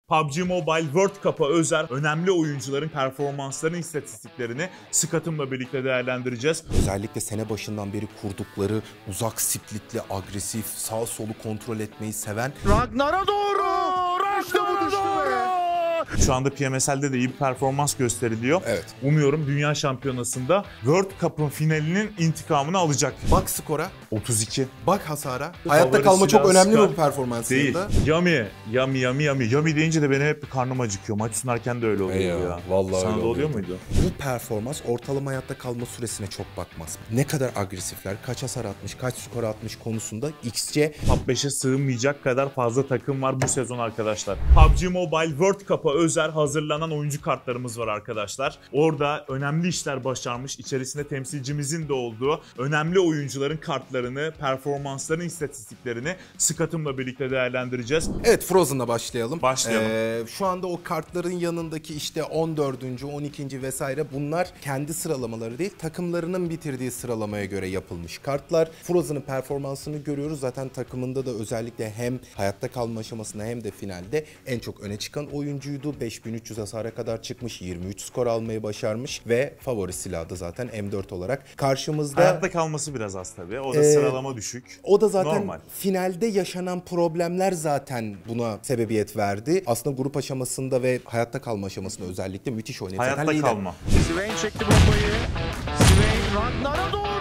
PUBG Mobile World Cup'a özel önemli oyuncuların performanslarını, istatistiklerini Scott'ımla birlikte değerlendireceğiz. Özellikle sene başından beri kurdukları uzak splitli, agresif, sağ solu kontrol etmeyi seven Ragnar'a doğru! Ragnar'a doğru! Şu anda PMSL'de de iyi bir performans gösteriliyor. Evet. Umuyorum Dünya Şampiyonası'nda World Cup'ın finalinin intikamını alacak. bak skora, 32. bak hasara. Bu Hayatta kalma çok favorisi önemli mi Scar bu performansında? Değil. Yummy deyince de benim hep karnım acıkıyor. Maç sunarken de öyle oluyor ya. Vallahi Sana öyle da oluyor oluyordu. muydu? Bu performans ortalama hayatta kalma süresine çok bakmaz. Ne kadar agresifler, kaç hasar atmış, kaç skor atmış konusunda XC Top 5'e sığmayacak kadar fazla takım var bu sezon arkadaşlar. PUBG Mobile World Cup'a özel hazırlanan oyuncu kartlarımız var arkadaşlar. Orada önemli işler başarmış, içerisinde temsilcimizin de olduğu önemli oyuncuların kartlarını, performanslarını, istatistiklerini Scott'ımla birlikte değerlendireceğiz. Evet, Frozen'la başlayalım. Başlayalım. Şu anda o kartların yanındaki işte 14. 12. vesaire bunlar kendi sıralamaları değil, takımlarının bitirdiği sıralamaya göre yapılmış kartlar. Frozen'ın performansını görüyoruz. Zaten takımında da özellikle hem hayatta kalma aşamasında hem de finalde en çok öne çıkan oyuncuydu. 5300 hasara kadar çıkmış, 23 skor almayı başarmış ve favori silahı da zaten M4 olarak karşımızda. Hayatta kalması biraz az tabii. O da sıralama düşük. O da zaten normal. Finalde yaşanan problemler zaten buna sebebiyet verdi. Aslında grup aşamasında ve hayatta kalma aşamasında özellikle müthiş oynadı. Hayatta kalma. Swain çekti bombayı. Swain Ragnar'a doğru!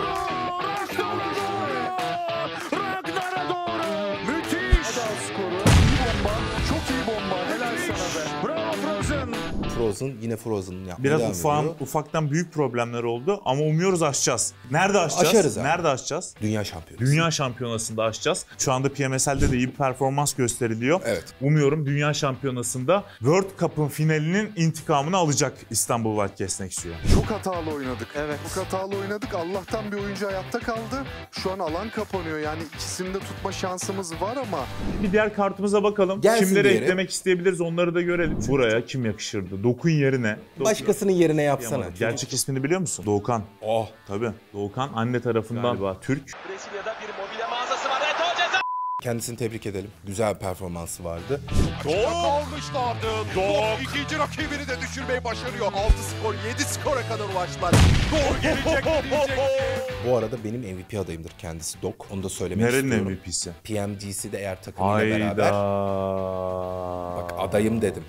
Ragnar'a doğru! Müthiş! Adam skoru. İyi bomba. Çok iyi bomba. Helal sana be. Bravo Frozen. Frozen yine Frozen'ın yapmaya Biraz devam ediyor. ufaktan büyük problemler oldu ama umuyoruz aşacağız. Nerede aşacağız? Aşarız abi. Nerede aşacağız? Dünya şampiyonası. Dünya Şampiyonası'nda aşacağız. Şu anda PMSL'de de iyi bir performans gösteriliyor. Evet. Umuyorum Dünya Şampiyonası'nda World Cup'ın finalinin intikamını alacak İstanbul Wildcats Nexus'u. Çok hatalı oynadık. Evet. Çok hatalı oynadık. Allah'tan bir oyuncu hayatta kaldı. Şu an alan kapanıyor. Yani ikisini de tutma şansımız var ama. Bir diğer kartımıza bakalım. Gelsin Kimleri diğeri. eklemek isteyebiliriz onları da görelim. Buraya kim yakışırdı? Dokun yerine. Başkasının yerine yapsana. Gerçek ismini biliyor musun? Doğukan. Oh. Tabii. Doğukan anne tarafından galiba Türk. Brezilya'da bir mobilya mağazası var. Eto'o ceza. Kendisini tebrik edelim. Güzel bir performansı vardı. Kalmışlardı. Dok ikinci rakibini de düşürmeyi başarıyor. 6 skor, 7 skora kadar ulaştılar. Dok gelecek mi diyecek. Bu arada benim MVP adayımdır kendisi Dok. Onu da söylemek Nerenin istiyorum. MVP'si? PMGC'de eğer takımıyla beraber. Hayda. Bak adayım dedim.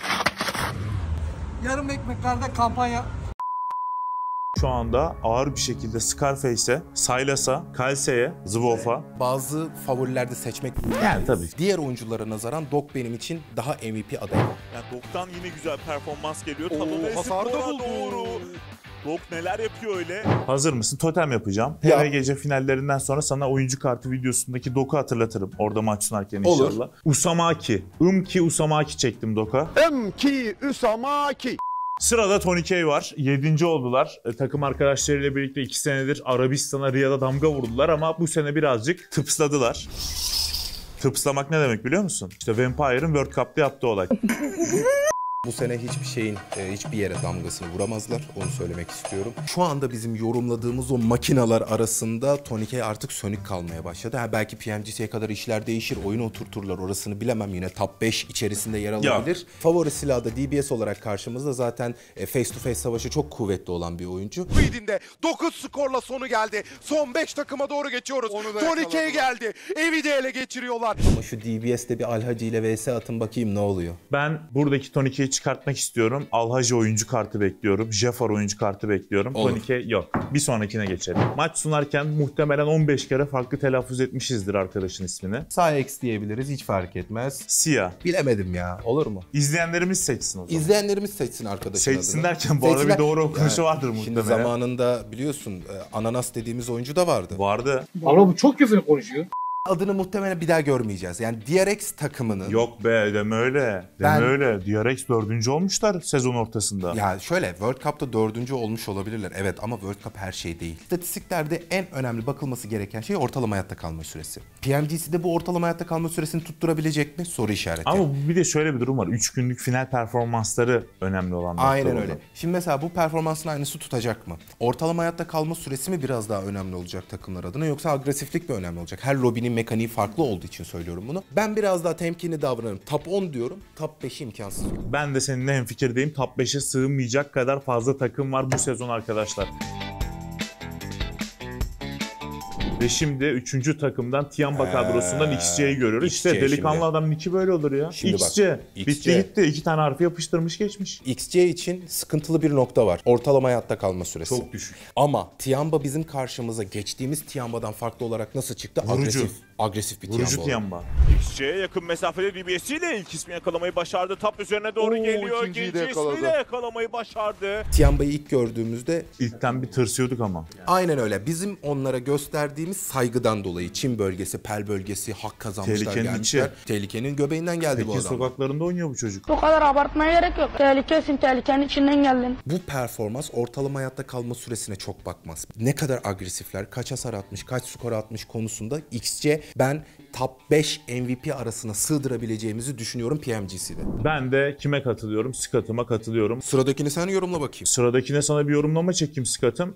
Yarım ekmeklerde kampanya. Şu anda ağır bir şekilde Scarface'e, Sylas'a, Kalse'ye, Zwolf'a. Bazı favorilerde seçmek Yani tabii. Diğer oyunculara nazaran Dok benim için daha MVP adayım. Yani Dok'tan yine güzel performans geliyor. hasar da buldu. Dok neler yapıyor öyle? Hazır mısın? Totem yapacağım. Ya. TV gece finallerinden sonra sana oyuncu kartı videosundaki Dok'u hatırlatırım. Orada maç sunarken Olur. inşallah. Usamaki. Usamaki çektim Dok'a. Mki Usamaki. Sırada Tony K var. 7. oldular. Takım arkadaşlarıyla birlikte 2 senedir Arabistan'a, Riyad'a damga vurdular ama bu sene birazcık tıpsladılar. Tıpslamak ne demek biliyor musun? İşte Vampire'ın World Cup'ta yaptığı olay. Bu sene hiçbir şeyin hiçbir yere damgasını vuramazlar. Onu söylemek istiyorum. Şu anda bizim yorumladığımız o makinalar arasında Tony K artık sönük kalmaya başladı. Belki PMGC'ye kadar işler değişir. Oyunu oturturlar. Orasını bilemem. Yine top 5 içerisinde yer alabilir. Favori silahı da DBS olarak karşımızda. Zaten face to face savaşı çok kuvvetli olan bir oyuncu. Quid'inde 9 skorla sonu geldi. Son 5 takıma doğru geçiyoruz. Tony K geldi. Evi de ele geçiriyorlar. Ama şu DBS'te bir Alhacı ile vs atın bakayım ne oluyor. Ben buradaki Tony K'yi çıkartmak istiyorum. Alhaji oyuncu kartı bekliyorum. Jafar oyuncu kartı bekliyorum. Olur. Tony K yok. Bir sonrakine geçelim. Maç sunarken muhtemelen 15 kere farklı telaffuz etmişizdir arkadaşın ismini. Sağ X diyebiliriz. Hiç fark etmez. Siyah. Bilemedim ya. Olur mu? İzleyenlerimiz seçsin o zaman. İzleyenlerimiz seçsin arkadaşın Seçsin adına. derken bu arada bir Seçsinler. doğru okunuşu Yani vardır Şimdi muhtemelen. zamanında biliyorsun Ananas dediğimiz oyuncu da vardı. Vardı. Valla bu çok küfür konuşuyor. Adını muhtemelen bir daha görmeyeceğiz. Yani DRX takımının... Yok be deme öyle. Ben- Deme öyle. DRX 4. olmuşlar sezon ortasında. Ya şöyle World Cup'ta 4. olmuş olabilirler. Evet ama World Cup her şey değil. İstatistiklerde en önemli bakılması gereken şey ortalama hayatta kalma süresi. PMGC'de bu ortalama hayatta kalma süresini tutturabilecek mi? Soru işareti. Ama bir de şöyle bir durum var. 3 günlük final performansları önemli olan nokta Aynen orada. öyle. Şimdi mesela bu performansın aynısı tutacak mı? Ortalama hayatta kalma süresi mi biraz daha önemli olacak takımlar adına yoksa agresiflik mi önemli olacak? Her lobinin mekaniği farklı olduğu için söylüyorum bunu. Ben biraz daha temkinli davranırım. Top 10 diyorum. Top 5'i imkansız yok. Ben de seninle hemfikirdeyim. Top 5'e sığmayacak kadar fazla takım var bu sezon arkadaşlar. Ve şimdi 3. takımdan Tiamba kadrosundan XC'yi görüyoruz. XC İşte delikanlı şimdi. adam Nick'i böyle olur ya. Şimdi bak, XC. XC. Bitti gitti. 2 tane harfi yapıştırmış geçmiş. XC için sıkıntılı bir nokta var. Ortalama hayatta kalma süresi. Çok düşük. Ama Tiamba bizim karşımıza geçtiğimiz Tiamba'dan farklı olarak nasıl çıktı? Vurucu. Agresif bir Tiamba Vurucu oldu. Tiamba. XC'ye yakın mesafede DBS'iyle ilk ismi yakalamayı başardı. Tap üzerine doğru Oo, geliyor. ikinciyi de İkinci yakaladı. ismiyle yakalamayı başardı. Tiamba'yı ilk gördüğümüzde İlkten bir tırsıyorduk ama. aynen öyle. Bizim onlara gösterdiğimiz saygıdan dolayı Çin bölgesi, Pel bölgesi hak kazanmışlar, Tehlikenin gelmişler. Tehlikenin göbeğinden geldi bu Pekin adam. sokaklarında oynuyor bu çocuk. Bu kadar abartmaya gerek yok. Tehlikesin, tehlikenin içinden geldin. Bu performans ortalama hayatta kalma süresine çok bakmaz. Ne kadar agresifler, kaç hasar atmış, kaç skor atmış konusunda XC ben top 5 MVP arasına sığdırabileceğimizi düşünüyorum PMGC'de. Ben de kime katılıyorum? Scott'ıma katılıyorum. Sıradakini sen yorumla bakayım. Sıradakine sana bir yorumlama çekeyim Scott'ım.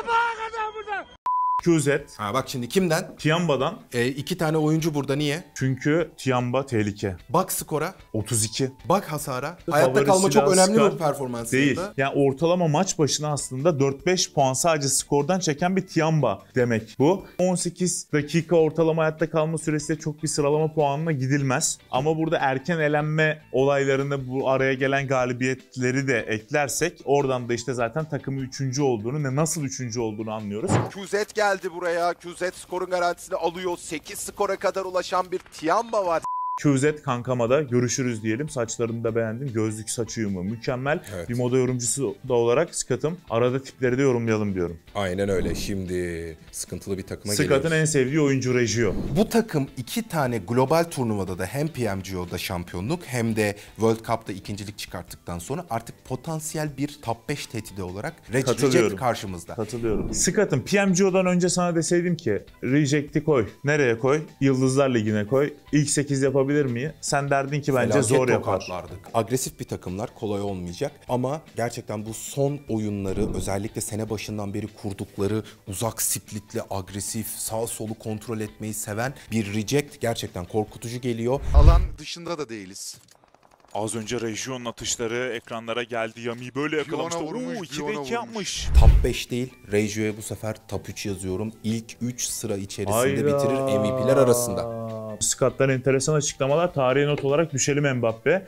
QZ, Ha bak şimdi kimden? Tiamba'dan. 2 tane oyuncu burada niye? Çünkü Tiamba tehlike. Bak skora, 32. bak hasara. Hayatta Favori kalma çok silahı önemli mi Scott bu performansında? Değil. Yani ortalama maç başına aslında 4-5 puan sadece skordan çeken bir Tiamba demek bu. 18 dakika ortalama hayatta kalma süresiyle çok bir sıralama puanına gidilmez. Ama burada erken elenme olaylarını, bu araya gelen galibiyetleri de eklersek oradan da işte zaten takımın 3. olduğunu, ne nasıl 3. olduğunu anlıyoruz. QZ geldi buraya. QZ skorun garantisini alıyor. 8 skora kadar ulaşan bir Tiamba var. QZ kankama da görüşürüz diyelim. Saçlarını da beğendim. Gözlük saç uyumu mükemmel. Evet. Bir moda yorumcusu da olarak Scott'ım. Arada tipleri de yorumlayalım diyorum. Aynen öyle. Şimdi sıkıntılı bir takıma geliyoruz. Scott'ın en sevdiği oyuncu Regio. Bu takım 2 tane global turnuvada da hem PMGO'da şampiyonluk hem de World Cup'ta ikincilik çıkarttıktan sonra artık potansiyel bir top 5 tehdidi olarak Katılıyorum. Reject karşımızda. Katılıyorum. Scott'ım PMGO'dan önce sana deseydim ki Reject'i koy. Nereye koy? Yıldızlar Ligi'ne koy. İlk 8 yapabilir miyim? Sen derdin ki bence Felaket zor yapar. tokatlardık. Agresif bir takımlar, kolay olmayacak ama gerçekten bu son oyunları özellikle sene başından beri kurdukları uzak splitli, agresif, sağ solu kontrol etmeyi seven bir Reject gerçekten korkutucu geliyor. Alan dışında da değiliz. Az önce Region'un atışları ekranlara geldi. Yami'yi böyle yakalamıştı. Fiona vurmuş, 2 Fiona ve 2 vurmuş. yapmış. Top 5 değil, Regio'ya bu sefer top 3 yazıyorum. İlk 3 sıra içerisinde bitirir MVP'ler arasında. Scott'tan enteresan açıklamalar. Tarihe not olarak düşelim Mbappe.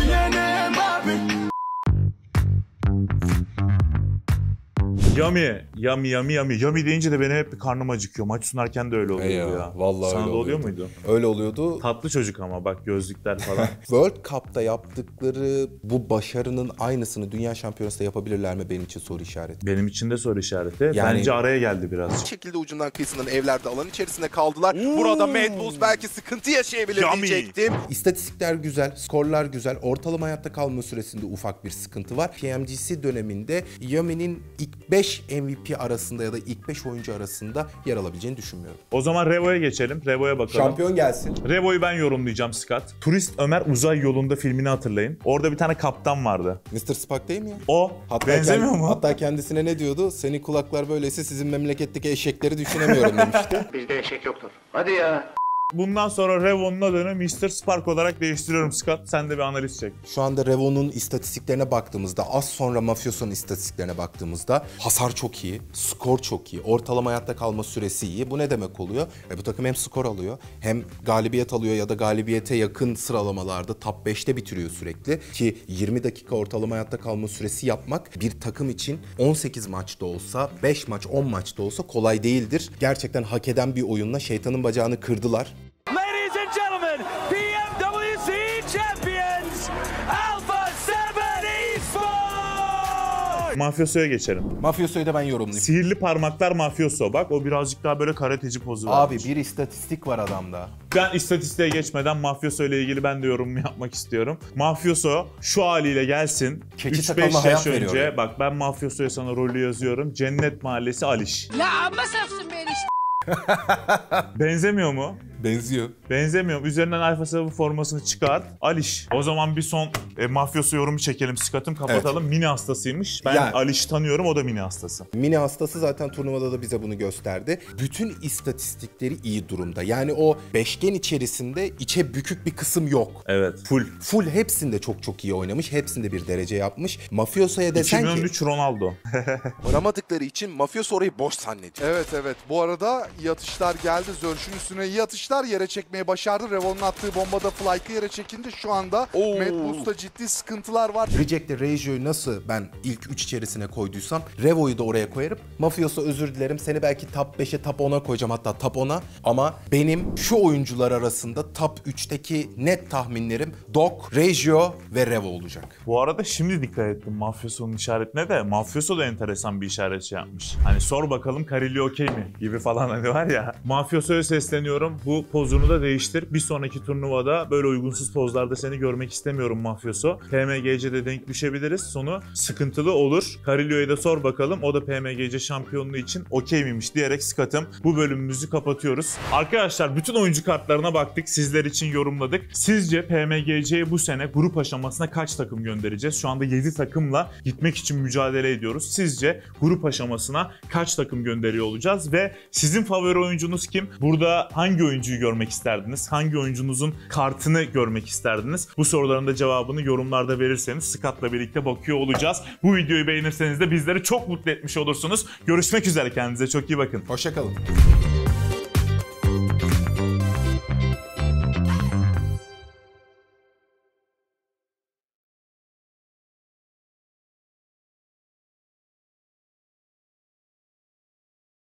Yami deyince de benim hep bir karnım acıkıyor. Maç sunarken de öyle oluyordu ya. Vallahi Sana öyle da oluyor oluyordu. muydu? Öyle oluyordu. Tatlı çocuk ama bak gözlükler falan. World Cup'ta yaptıkları bu başarının aynısını Dünya Şampiyonası'nda yapabilirler mi benim için soru işareti. Benim için de soru işareti. Yani- Bence araya geldi biraz. Bir şekilde ucundan kıyısından evlerde alan içerisinde kaldılar. Burada Mad Bulls belki sıkıntı yaşayabilir Yami. diyecektim. İstatistikler güzel, skorlar güzel. Ortalama hayatta kalma süresinde ufak bir sıkıntı var. PMGC döneminde Yami'nin ilk 5 MVP arasında ya da ilk 5 oyuncu arasında yer alabileceğini düşünmüyorum. O zaman Revo'ya geçelim. Revo'ya bakalım. Şampiyon gelsin. Revo'yu ben yorumlayacağım Scott. Turist Ömer Uzay Yolunda filmini hatırlayın. Orada bir tane kaptan vardı. Mr. Spock değil mi ya? O benzemiyor mu? Hatta kendisine ne diyordu? Senin kulaklar böyleyse sizin memleketteki eşekleri düşünemiyorum demişti. Bizde eşek yoktur. Hadi ya. Bundan sonra Revo'nun adını Mr. Spark olarak değiştiriyorum Scott. Sen de bir analiz çek. Şu anda Revo'nun istatistiklerine baktığımızda, az sonra Mafioso'nun istatistiklerine baktığımızda hasar çok iyi, skor çok iyi, ortalama hayatta kalma süresi iyi. Bu ne demek oluyor? Bu takım hem skor alıyor, hem galibiyet alıyor ya da galibiyete yakın sıralamalarda top 5'te bitiriyor sürekli. Ki 20 dakika ortalama hayatta kalma süresi yapmak bir takım için 18 maçta olsa, 5 maç, 10 maçta olsa kolay değildir. Gerçekten hak eden bir oyunla şeytanın bacağını kırdılar. Ladies and gentlemen, PMWC champions, Alpha 7 Esports! Mafioso'ya geçelim. Mafioso'yu da ben yorumlayayım. Sihirli parmaklar Mafioso. Bak o birazcık daha böyle karateci pozu var. Abi bir istatistik var adamda. Ben istatistiğe geçmeden Mafioso ile ilgili ben de yorum yapmak istiyorum. Mafioso şu haliyle gelsin. Keçi takalma 3-5 hayat yaş veriyor önce ya. bak ben Mafioso'ya sana rolü yazıyorum. Cennet Mahallesi Aliş. Ya amma safsın beni işte. Benzemiyor mu? Benziyor. Benzemiyorum. Üzerinden Alfa 7 formasını çıkart. Aliş. O zaman bir son mafyosu yorumu çekelim Scott'ım. Kapatalım. Mini hastasıymış. Ben Yani- Aliş'i tanıyorum. O da mini hastası. Mini hastası zaten turnuvada da bize bunu gösterdi. Bütün istatistikleri iyi durumda. Yani o beşgen içerisinde içe bükük bir kısım yok. Evet. Full. Full hepsinde çok iyi oynamış. Hepsinde bir derece yapmış. Mafioso'ya desen ki 2013 Ronaldo. Varamadıkları için mafyosu orayı boş zannediyor. Evet. Bu arada iyi atışlar geldi. Zörş'ün üstüne iyi atışlar yere çekmeyi başardı. Revo'nun attığı bombada Flyke'ı yere çekince şu anda Mad Bulls'ta ciddi sıkıntılar var. Reject'te Reggio'yu nasıl ben ilk 3 içerisine koyduysam Revo'yu da oraya koyarım. Mafioso özür dilerim. Seni belki top 5'e top 10'a koyacağım, hatta top 10'a. Ama benim şu oyuncular arasında top 3'teki net tahminlerim Doc, Reggio ve Revo olacak. Bu arada şimdi dikkat ettim Mafioso'nun işaretine de. Mafioso da enteresan bir işaret şey yapmış. Hani sor bakalım Carillo okey mi gibi falan hani var ya. Mafioso'ya sesleniyorum. Bu pozunu da değiştir. Bir sonraki turnuvada böyle uygunsuz pozlarda seni görmek istemiyorum Mafioso. PMGC'de denk düşebiliriz. Sonu sıkıntılı olur. Carillo'ya da sor bakalım. O da PMGC şampiyonluğu için okey miymiş diyerek Scott'ım bu bölümümüzü kapatıyoruz. Arkadaşlar bütün oyuncu kartlarına baktık. Sizler için yorumladık. Sizce PMGC'ye bu sene grup aşamasına kaç takım göndereceğiz? Şu anda 7 takımla gitmek için mücadele ediyoruz. Sizce grup aşamasına kaç takım gönderiyor olacağız ve sizin favori oyuncunuz kim? Burada hangi oyuncuyu görmek isterdiniz? Hangi oyuncunuzun kartını görmek isterdiniz? Bu soruların da cevabını yorumlarda verirseniz Scott'la birlikte bakıyor olacağız. Bu videoyu beğenirseniz de bizleri çok mutlu etmiş olursunuz. Görüşmek üzere, kendinize çok iyi bakın. Hoşça kalın.